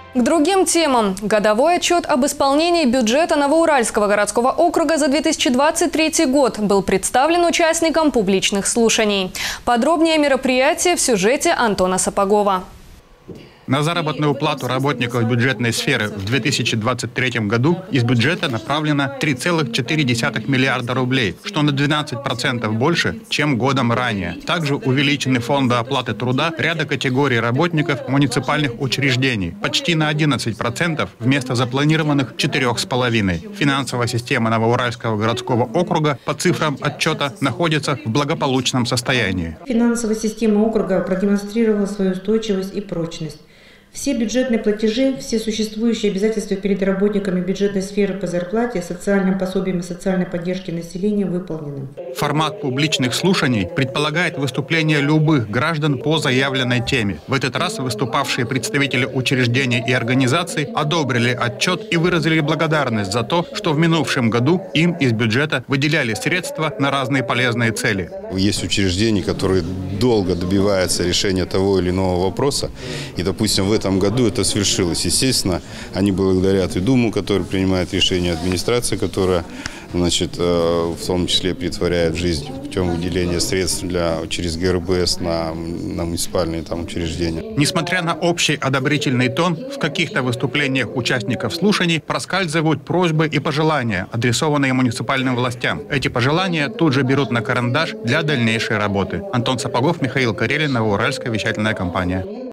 К другим темам. Годовой отчет об исполнении бюджета Новоуральского городского округа за 2023 год был представлен участникам публичных слушаний. Подробнее о мероприятии в сюжете Антона Сапогова. На заработную плату работников бюджетной сферы в 2023 году из бюджета направлено 3,4 миллиарда рублей, что на 12% больше, чем годом ранее. Также увеличены фонды оплаты труда ряда категорий работников муниципальных учреждений почти на 11% вместо запланированных 4,5%. Финансовая система Новоуральского городского округа по цифрам отчета находится в благополучном состоянии. Финансовая система округа продемонстрировала свою устойчивость и прочность. Все бюджетные платежи, все существующие обязательства перед работниками бюджетной сферы по зарплате, социальным пособиям и социальной поддержке населения выполнены. Формат публичных слушаний предполагает выступление любых граждан по заявленной теме. В этот раз выступавшие представители учреждений и организаций одобрили отчет и выразили благодарность за то, что в минувшем году им из бюджета выделяли средства на разные полезные цели. Есть учреждения, которые долго добиваются решения того или иного вопроса, и, допустим, в этом году это свершилось. Естественно, они благодарят и Думу, которая принимает решение, администрации, которая, в том числе претворяет в жизнь путем выделения средств через ГРБС на муниципальные учреждения. Несмотря на общий одобрительный тон, в каких-то выступлениях участников слушаний проскальзывают просьбы и пожелания, адресованные муниципальным властям. Эти пожелания тут же берут на карандаш для дальнейшей работы. Антон Сапогов, Михаил Карелин, Новоуральская вещательная компания.